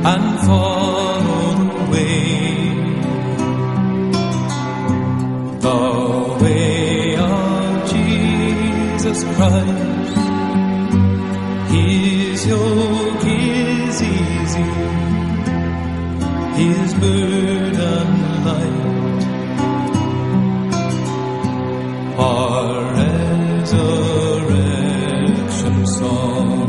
and follow the way of Jesus Christ. His yoke is easy, His burden light. Our resurrection song.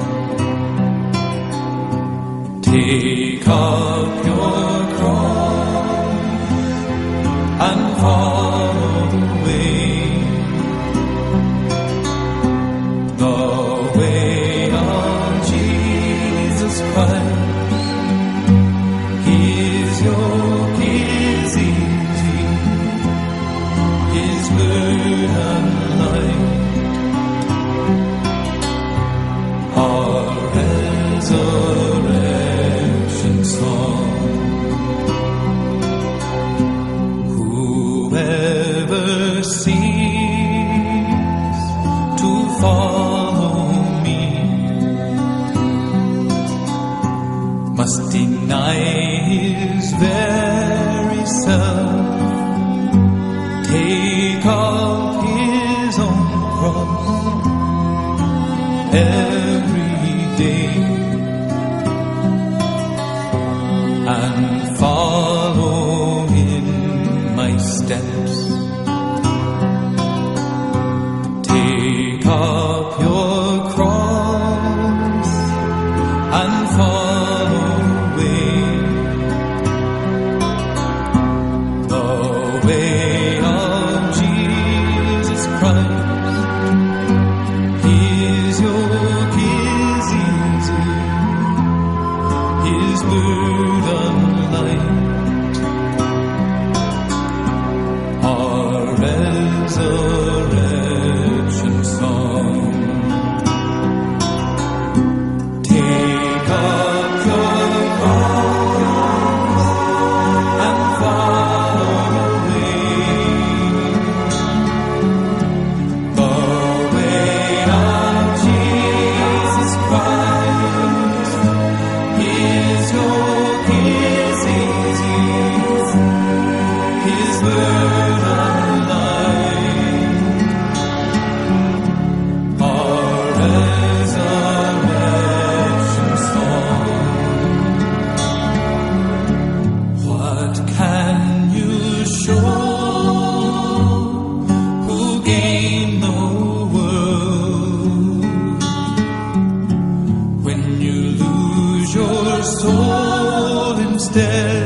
Take up your cross and follow the way of Jesus Christ. His yoke is easy, His burden light. Our resurrection song. Whoever seeks to follow me must deny his very self, take up his own cross every day, and follow in my steps. Take up your cross and follow the way of Jesus Christ. His yoke is easy, His burden light. Our resurrection song. Take up your cross and follow the way of Jesus Christ. His yoke is easy, His burden light. Our resurrection song. What can you show who gain the world when you lose your soul instead?